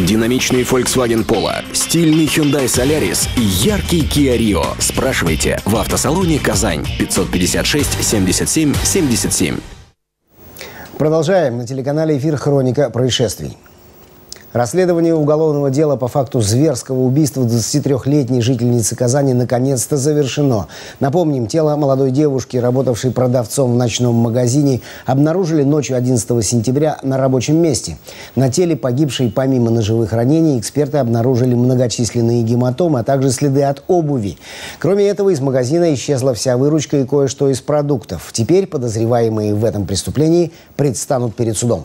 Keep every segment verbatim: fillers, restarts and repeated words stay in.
Динамичный Volkswagen Polo, стильный Hyundai Solaris и яркий Kia Rio. Спрашивайте в автосалоне «Казань» пятьсот пятьдесят шесть семьдесят семь семьдесят семь. Продолжаем. На телеканале «Эфир» хроника происшествий. Расследование уголовного дела по факту зверского убийства двадцатитрёхлетней жительницы Казани наконец-то завершено. Напомним, тело молодой девушки, работавшей продавцом в ночном магазине, обнаружили ночью одиннадцатого сентября на рабочем месте. На теле погибшей помимо ножевых ранений эксперты обнаружили многочисленные гематомы, а также следы от обуви. Кроме этого, из магазина исчезла вся выручка и кое-что из продуктов. Теперь подозреваемые в этом преступлении предстанут перед судом.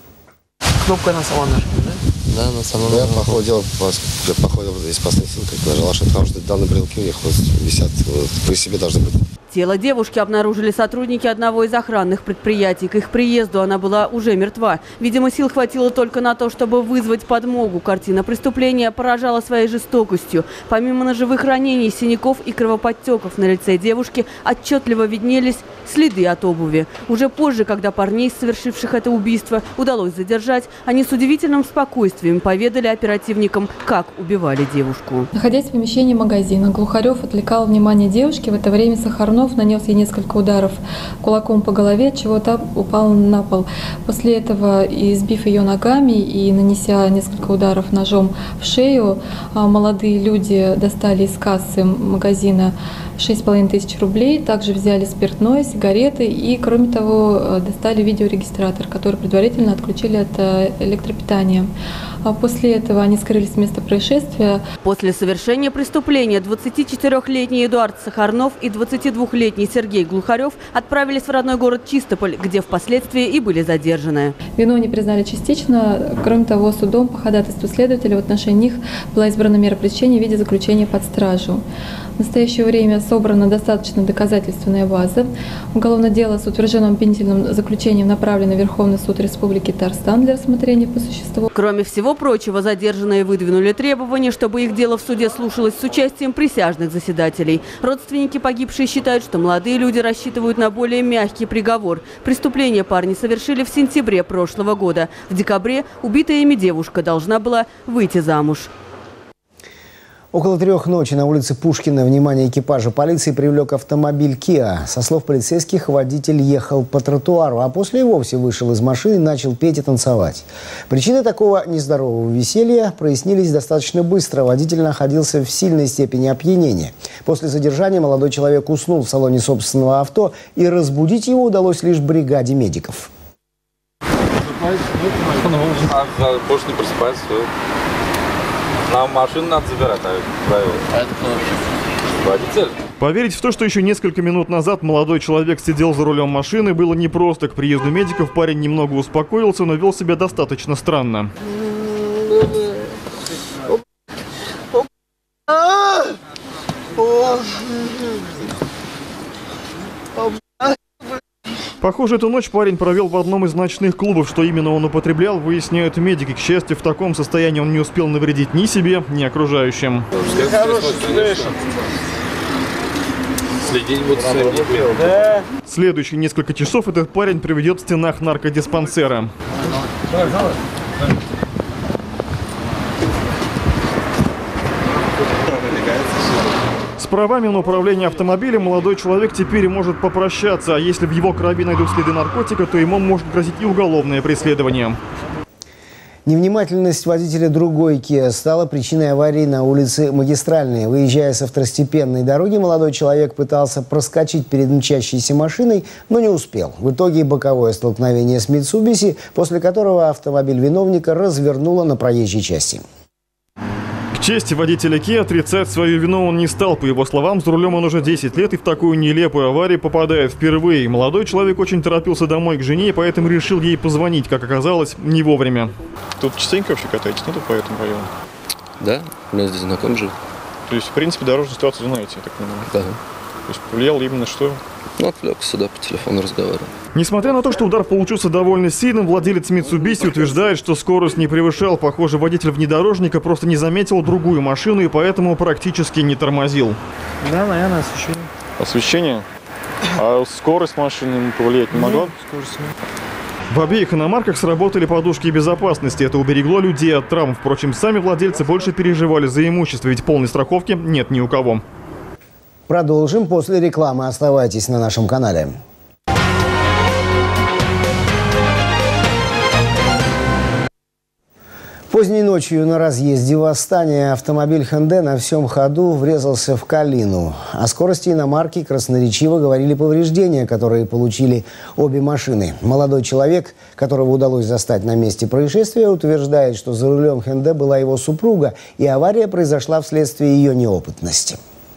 Кнопка на сама нажата, да? Да, на самом деле. Я походил, походил из последних сил, как нажала, потому что данные брелки у них вот висят, вот, при себе должны быть. Тело девушки обнаружили сотрудники одного из охранных предприятий. К их приезду она была уже мертва. Видимо, сил хватило только на то, чтобы вызвать подмогу. Картина преступления поражала своей жестокостью. Помимо ножевых ранений, синяков и кровоподтеков на лице девушки отчетливо виднелись следы от обуви. Уже позже, когда парней, совершивших это убийство, удалось задержать, они с удивительным спокойствием поведали оперативникам, как убивали девушку. Находясь в помещении магазина, Глухарев отвлекал внимание девушки. В это время Сахарнов нанес ей несколько ударов кулаком по голове, отчего та упала на пол. После этого, избив ее ногами и нанеся несколько ударов ножом в шею, молодые люди достали из кассы магазина шесть с половиной тысяч рублей, также взяли спиртное, сигареты и, кроме того, достали видеорегистратор, который предварительно отключили от электропитания. После этого они скрылись с места происшествия. После совершения преступления двадцатичетырёхлетний Эдуард Сахарнов и двадцатидвухлетний Сергей Глухарев отправились в родной город Чистополь, где впоследствии и были задержаны. Вину они признали частично. Кроме того, судом по ходатайству следователя в отношении них была избрана мера пресечения в виде заключения под стражу. В настоящее время собрана достаточно доказательственная база. Уголовное дело с утвержденным обвинительным заключением направлено в Верховный суд Республики Татарстан для рассмотрения по существу. Кроме всего прочего, задержанные выдвинули требования, чтобы их дело в суде слушалось с участием присяжных заседателей. Родственники погибшей считают, что молодые люди рассчитывают на более мягкий приговор. Преступление парни совершили в сентябре прошлого года. В декабре убитая ими девушка должна была выйти замуж. Около трех ночи на улице Пушкина внимание экипажа полиции привлек автомобиль Kia. Со слов полицейских, водитель ехал по тротуару, а после и вовсе вышел из машины и начал петь и танцевать. Причины такого нездорового веселья прояснились достаточно быстро. Водитель находился в сильной степени опьянения. После задержания молодой человек уснул в салоне собственного авто, и разбудить его удалось лишь бригаде медиков. Больше не просыпается. Нам машину надо забирать, правильно. А это кто вообще? Водитель. Поверить в то, что еще несколько минут назад молодой человек сидел за рулем машины, было непросто. К приезду медиков парень немного успокоился, но вел себя достаточно странно. Похоже, эту ночь парень провел в одном из ночных клубов. Что именно он употреблял, выясняют медики. К счастью, в таком состоянии он не успел навредить ни себе, ни окружающим. Следующие несколько часов этот парень проведет в стенах наркодиспансера. С правами на управление автомобилем молодой человек теперь может попрощаться. А если в его крови найдут следы наркотика, то ему может грозить и уголовное преследование. Невнимательность водителя другой Kia стала причиной аварии на улице Магистральной. Выезжая со второстепенной дороги, молодой человек пытался проскочить перед мчащейся машиной, но не успел. В итоге боковое столкновение с Mitsubishi, после которого автомобиль виновника развернуло на проезжей части. К чести водителя Kia, отрицать свою вину он не стал. По его словам, за рулем он уже десять лет и в такую нелепую аварию попадает впервые. Молодой человек очень торопился домой к жене, поэтому решил ей позвонить, как оказалось, не вовремя. Тут частенько вообще катаетесь, ну, тут по этому району? Да, у меня здесь знакомый живет. То есть, в принципе, дорожную ситуацию знаете, я так понимаю? Да. То есть, повлияло именно что? Ну, отвлекся сюда, по телефону разговаривал. Несмотря на то, что удар получился довольно сильным, владелец Mitsubishi утверждает, что скорость не превышал. Похоже, водитель внедорожника просто не заметил другую машину и поэтому практически не тормозил. Да, наверное, освещение. Освещение? А скорость машины повлиять не могла? Скорость нет. В обеих иномарках сработали подушки безопасности. Это уберегло людей от травм. Впрочем, сами владельцы больше переживали за имущество, ведь полной страховки нет ни у кого. Продолжим после рекламы. Оставайтесь на нашем канале. Поздней ночью на разъезде Восстания автомобиль Hyundai на всем ходу врезался в калину. О скорости иномарки красноречиво говорили повреждения, которые получили обе машины. Молодой человек, которого удалось застать на месте происшествия, утверждает, что за рулем Hyundai была его супруга, и авария произошла вследствие ее неопытности.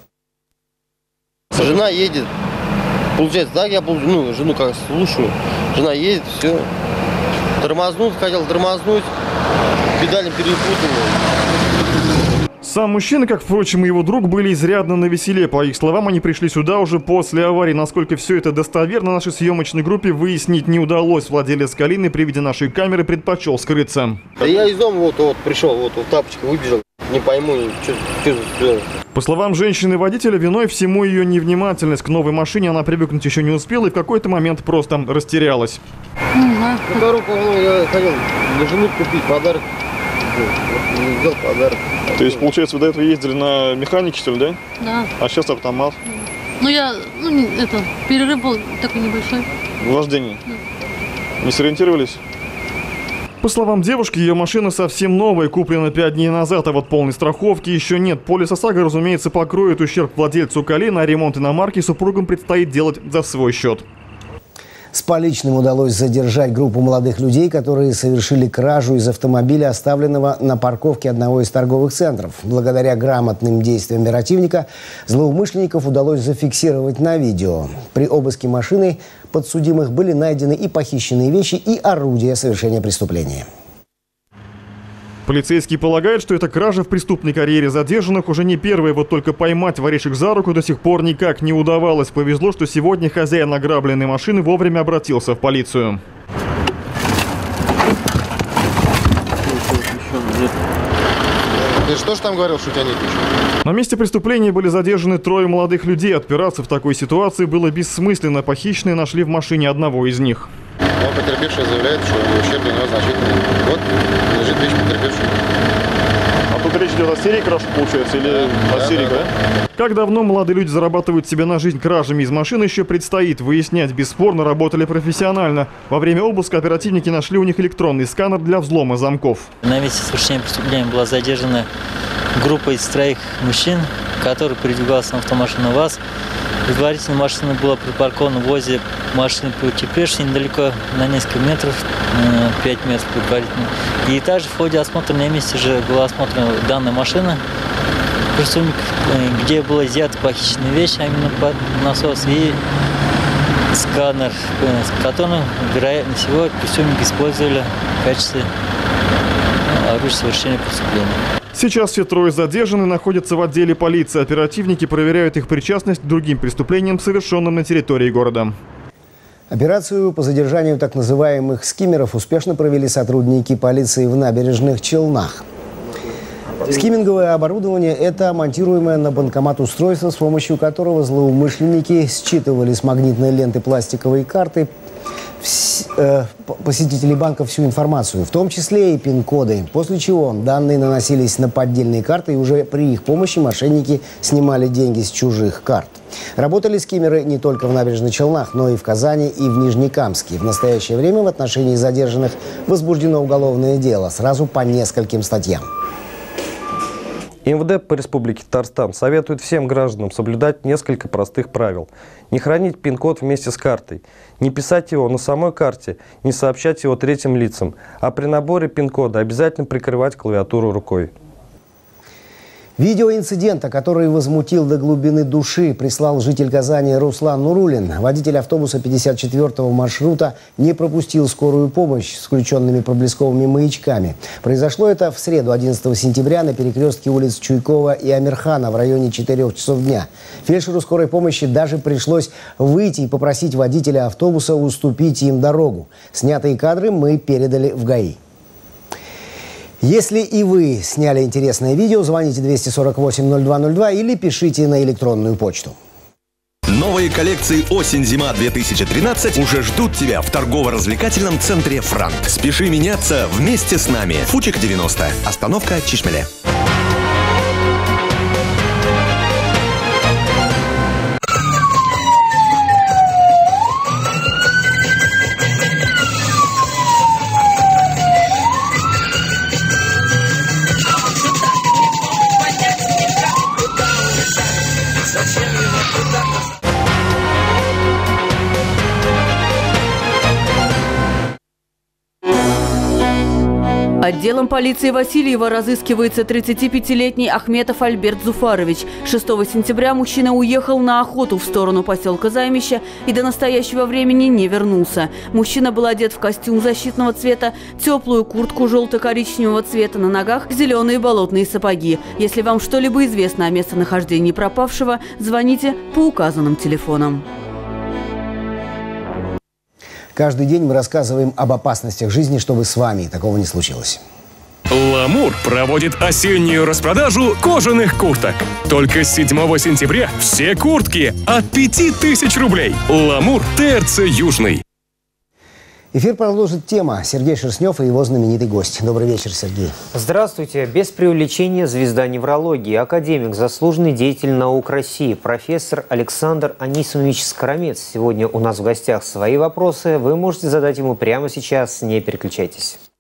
Жена едет. Получается, так я ну, жену как слушаю. Жена едет, все. Тормознуть, хотел тормознуть. Педали перепутал. Сам мужчина, как, впрочем, и его друг, были изрядно навеселе. По их словам, они пришли сюда уже после аварии. Насколько все это достоверно, нашей съемочной группе выяснить не удалось. Владелец калины при виде нашей камеры предпочел скрыться. Да я из дома вот, вот пришел, вот, вот тапочки выбежал. Не пойму, что, что, что. По словам женщины-водителя, виной всему ее невнимательность. К новой машине она привыкнуть еще не успела и в какой-то момент просто растерялась. На вторую половину я хотел для жены купить подарок. Не сделал подарок. То есть, получается, вы до этого ездили на механике, что ли, да? Да. А сейчас автомат? Ну, я, ну, это, перерыв был такой небольшой. В вождении? Да. Не сориентировались? По словам девушки, ее машина совсем новая, куплена пять дней назад, а вот полной страховки еще нет. Полис ОСАГО, разумеется, покроет ущерб владельцу калины, а ремонт иномарки супругам предстоит делать за свой счет. С поличным удалось задержать группу молодых людей, которые совершили кражу из автомобиля, оставленного на парковке одного из торговых центров. Благодаря грамотным действиям оперативника злоумышленников удалось зафиксировать на видео. При обыске машины подсудимых были найдены и похищенные вещи, и орудия совершения преступления. Полицейские полагают, что эта кража в преступной карьере задержанных уже не первая. Вот только поймать воришек за руку до сих пор никак не удавалось. Повезло, что сегодня хозяин ограбленной машины вовремя обратился в полицию. Ты что ж там говорил, что у тебя нет ничего? На месте преступления были задержаны трое молодых людей. Отпираться в такой ситуации было бессмысленно. Похищенные нашли в машине одного из них. Он, потерпевший, заявляет, что ущерб для него значительный. Вот, лежит вещь потерпевшего. А тут речь идет о серии краж, получается, или да, о да, серии, да, да? да? Как давно молодые люди зарабатывают себе на жизнь кражами из машин, еще предстоит выяснять. Бесспорно, работали профессионально. Во время обыска оперативники нашли у них электронный сканер для взлома замков. На месте совершения преступления была задержана группа из троих мужчин, который передвигался на автомашине ВАЗ. Предварительно машина была припаркована возле машины ПТПшной недалеко, на несколько метров, пять метров предварительно. И также в ходе осмотра на месте же была осмотрена данная машина, где было изъято похищенные вещи, а именно насос и сканер, который, вероятно всего, преступники использовали в качестве оружия совершения преступления. Сейчас все трое задержаны, находятся в отделе полиции. Оперативники проверяют их причастность к другим преступлениям, совершенным на территории города. Операцию по задержанию так называемых скиммеров успешно провели сотрудники полиции в Набережных Челнах. Скимминговое оборудование – это монтируемое на банкомат устройство, с помощью которого злоумышленники считывали с магнитной ленты пластиковые карты посетителей банка всю информацию, в том числе и пин-коды, после чего данные наносились на поддельные карты, и уже при их помощи мошенники снимали деньги с чужих карт. Работали скиммеры не только в Набережных Челнах, но и в Казани и в Нижнекамске. В настоящее время в отношении задержанных возбуждено уголовное дело сразу по нескольким статьям. МВД по Республике Татарстан советует всем гражданам соблюдать несколько простых правил. Не хранить пин-код вместе с картой, не писать его на самой карте, не сообщать его третьим лицам, а при наборе пин-кода обязательно прикрывать клавиатуру рукой. Видео инцидента, который возмутил до глубины души, прислал житель Казани Руслан Нурулин. Водитель автобуса пятьдесят четвёртого маршрута не пропустил скорую помощь с включенными проблесковыми маячками. Произошло это в среду, одиннадцатого сентября, на перекрестке улиц Чуйкова и Амирхана в районе четырёх часов дня. Фельдшеру скорой помощи даже пришлось выйти и попросить водителя автобуса уступить им дорогу. Снятые кадры мы передали в ГАИ. Если и вы сняли интересное видео, звоните двести сорок восемь ноль два ноль два или пишите на электронную почту. Новые коллекции осень-зима две тысячи тринадцать уже ждут тебя в торгово-развлекательном центре «Франк». Спеши меняться вместе с нами. Фучик девяносто. Остановка Чишмеле. Отделом полиции Васильева разыскивается тридцатипятилетний Ахметов Альберт Зуфарович. шестого сентября мужчина уехал на охоту в сторону поселка Займища и до настоящего времени не вернулся. Мужчина был одет в костюм защитного цвета, теплую куртку желто-коричневого цвета, на ногах зеленые болотные сапоги. Если вам что-либо известно о местонахождении пропавшего, звоните по указанным телефонам. Каждый день мы рассказываем об опасностях жизни, чтобы с вами такого не случилось. Ламур проводит осеннюю распродажу кожаных курток. Только с седьмого сентября все куртки от пяти тысяч рублей. Ламур ТРЦ Южный. Эфир продолжит тема. Сергей Шерстнев и его знаменитый гость. Добрый вечер, Сергей. Здравствуйте. Без преувеличения звезда неврологии, академик, заслуженный деятель наук России, профессор Александр Анисимович Скоромец. Сегодня у нас в гостях. Свои вопросы вы можете задать ему прямо сейчас. Не переключайтесь.